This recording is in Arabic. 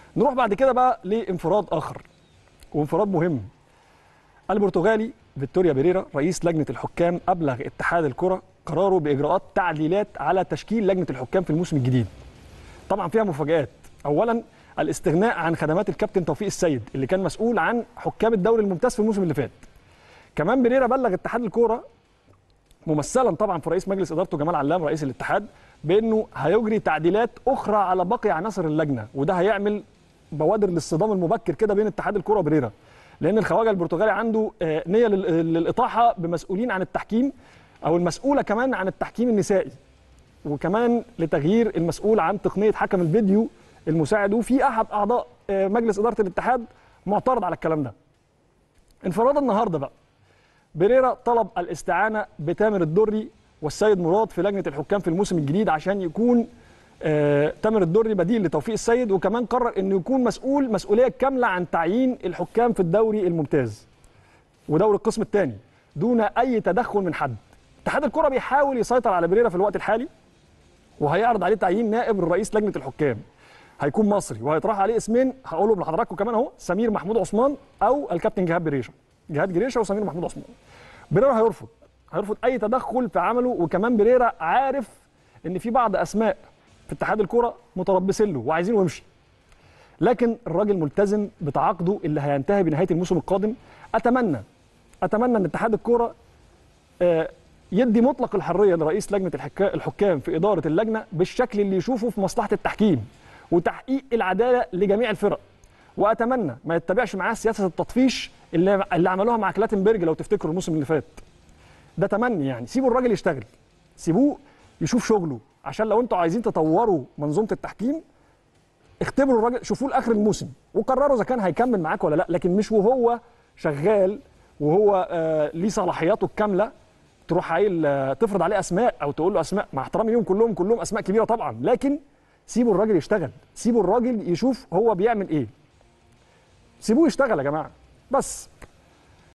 نروح بعد كده بقى لانفراد اخر، وانفراد مهم. البرتغالي فيتوريا بيريرا رئيس لجنه الحكام ابلغ اتحاد الكره قراره باجراءات تعديلات على تشكيل لجنه الحكام في الموسم الجديد. طبعا فيها مفاجآت. اولا الاستغناء عن خدمات الكابتن توفيق السيد اللي كان مسؤول عن حكام الدوري الممتاز في الموسم اللي فات. كمان بيريرا بلغ اتحاد الكوره ممثلا طبعا في رئيس مجلس ادارته جمال علام رئيس الاتحاد بانه هيجري تعديلات اخرى على باقي عناصر اللجنه، وده هيعمل بوادر للصدام المبكر كده بين اتحاد الكوره وبريرا، لان الخواجه البرتغالي عنده نيه للاطاحه بمسؤولين عن التحكيم او المسؤوله كمان عن التحكيم النسائي، وكمان لتغيير المسؤول عن تقنيه حكم الفيديو المساعد، وفي احد اعضاء مجلس اداره الاتحاد معترض على الكلام ده. انفراد النهارده بقى بيريرا طلب الاستعانه بتامر الدري والسيد مراد في لجنه الحكام في الموسم الجديد عشان يكون تامر الدري بديل لتوفيق السيد، وكمان قرر انه يكون مسؤوليه كامله عن تعيين الحكام في الدوري الممتاز ودوري القسم الثاني دون اي تدخل من حد. اتحاد الكره بيحاول يسيطر على بيريرا في الوقت الحالي، وهيعرض عليه تعيين نائب رئيس لجنه الحكام هيكون مصري، وهيطرح عليه اسمين هقولهم لحضراتكم كمان اهو: سمير محمود عثمان او الكابتن جهاد جريشه وسمير محمود عثمان. بيريرا هيرفض اي تدخل في عمله، وكمان بيريرا عارف ان في بعض اسماء في اتحاد الكوره متربصين له وعايزينه يمشي، لكن الراجل ملتزم بتعاقده اللي هينتهي بنهايه الموسم القادم. اتمنى ان اتحاد الكوره يدي مطلق الحريه لرئيس لجنه الحكام في اداره اللجنه بالشكل اللي يشوفه في مصلحه التحكيم وتحقيق العداله لجميع الفرق. واتمنى ما يتبعش معاه سياسه التطفيش اللي عملوها مع كلاتنبرج لو تفتكروا الموسم اللي فات. ده تمني يعني، سيبوا الراجل يشتغل، سيبوه يشوف شغله، عشان لو انتوا عايزين تطوروا منظومه التحكيم اختبروا الراجل، شوفوه لاخر الموسم وقرروا اذا كان هيكمل معاك ولا لا، لكن مش وهو شغال وهو ليه صلاحياته الكامله تروح تفرض عليه اسماء او تقول له اسماء، مع احترامي ليهم كلهم اسماء كبيره طبعا، لكن سيبوا الراجل يشتغل، سيبوا الراجل يشوف هو بيعمل ايه، سيبوه يشتغل يا جماعه بس.